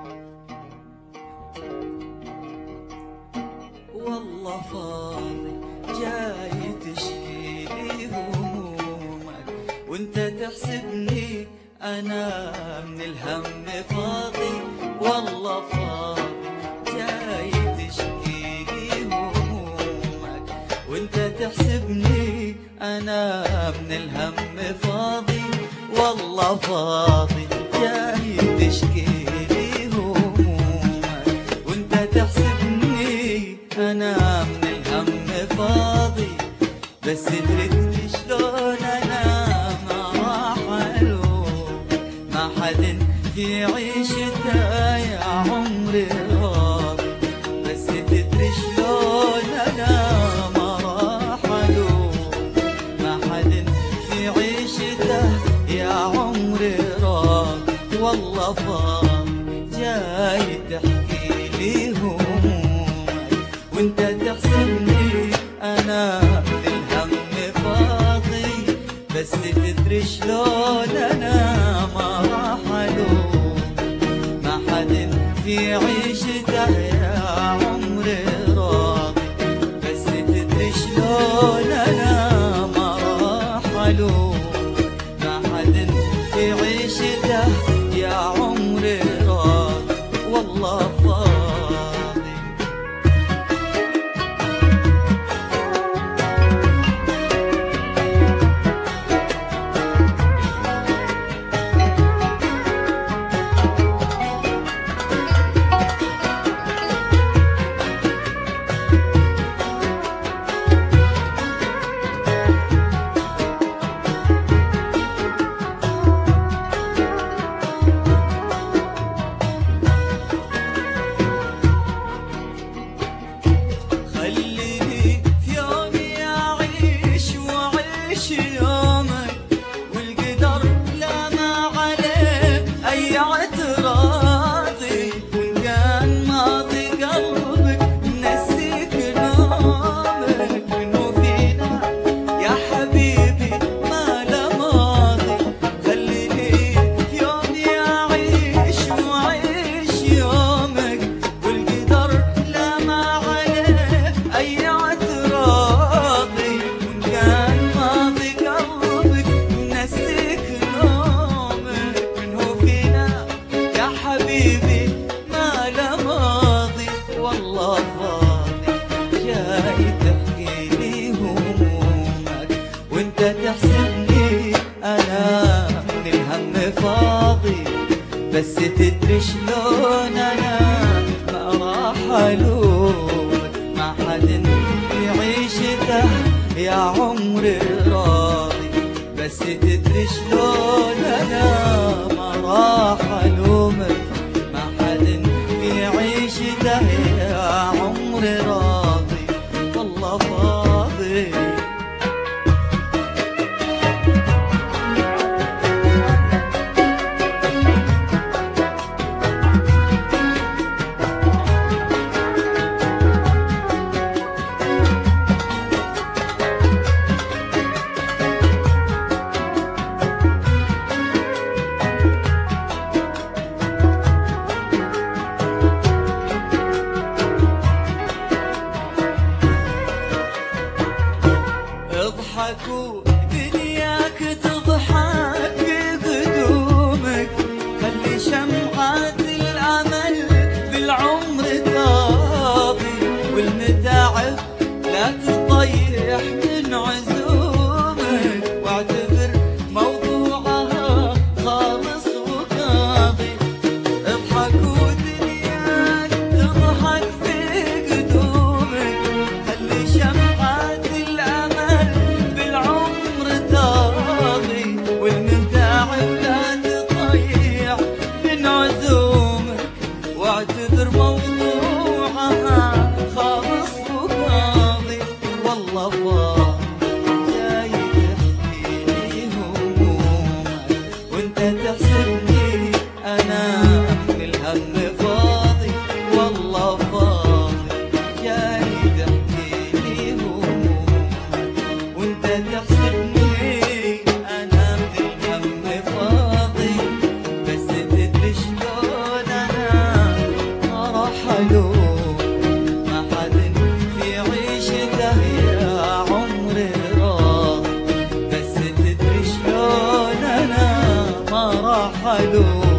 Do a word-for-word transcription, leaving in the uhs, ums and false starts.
والله فاضي جاي تشكي لي همومك، وانت تحسبني انا من الهم فاضي. والله فاضي جاي تشكي لي همومك، وانت تحسبني انا من الهم فاضي. والله فاضي جاي تشكي لي همومك، وانت تحسبني انا من الهم فاضي. بس تدري شلون انا ما راح الوم، ما حد في عيشته يا عمري راضي. بس تدري شلون انا ما راح الوم، ما حد في عيشته يا عمري راضي. والله فاضي جاي تحكي لي همومك، وانت تحسبني انا بالهم فاضي. بس تدري شلون انا ما راح الوم، ما حد في عيشته يا عمري راضي. بس تدري شلون انا ما راح الوم، ما حد في عيشته يا عمري راضي. والله فاضي تحسبني انا من الهم فاضي. بس تدري شلون انا ما راح الومك، ما حد في عيشته يا عمري راضي. بس تدري شلون انا ما راح الومك، ما حد في عيشته يا عمري راضي. والله فاضي اضحك ودنياك تضحك بقدومك، خلي شمعات الامل بالعمر تاضي. والمتاعب لا تطيح من عزومك، واعتبر موضوعها خالص وقاضي. اضحك ودنياك تضحك في قدومك، خلي شمعات واعتذر موضوعها خالص وقاضي. والله فاضي عدو